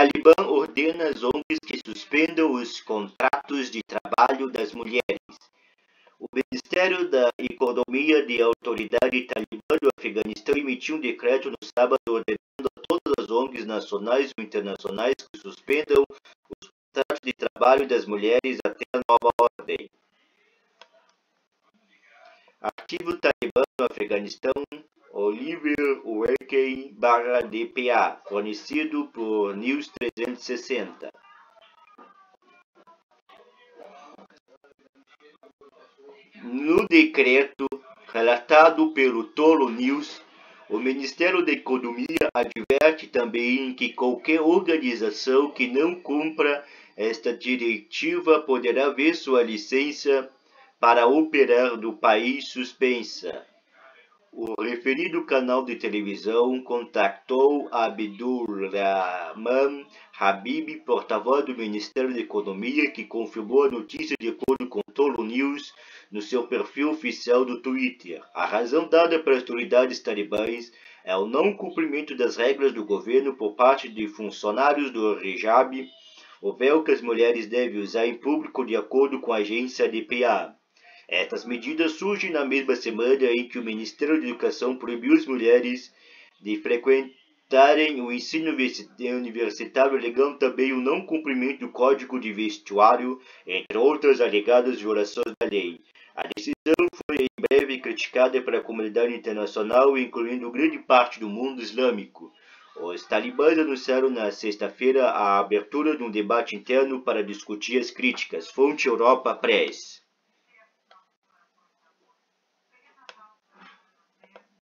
Talibã ordena às ONGs que suspendam os contratos de trabalho das mulheres. O Ministério da Economia da Autoridade Talibã do Afeganistão emitiu um decreto no sábado ordenando a todas as ONGs nacionais ou internacionais que suspendam os contratos de trabalho das mulheres até a nova ordem. Arquivo Talibã no Afeganistão, Oliver Warken/DPA, fornecido por News 360. No decreto relatado pelo Tolo News, o Ministério da Economia adverte também que qualquer organização que não cumpra esta diretiva poderá ver sua licença para operar no país suspensa. O referido canal de televisão contactou Abdulrahman Habib, porta-voz do Ministério da Economia, que confirmou a notícia de acordo com Tolo News no seu perfil oficial do Twitter. A razão dada pelas autoridades talibãs é o não cumprimento das regras do governo por parte de funcionários do hijab, o véu que as mulheres devem usar em público, de acordo com a agência DPA. Estas medidas surgem na mesma semana em que o Ministério da Educação proibiu as mulheres de frequentarem o ensino universitário, alegando também o não cumprimento do Código de Vestuário, entre outras alegadas violações da lei. A decisão foi em breve criticada pela comunidade internacional, incluindo grande parte do mundo islâmico. Os talibãs anunciaram na sexta-feira a abertura de um debate interno para discutir as críticas. Fonte Europa Press.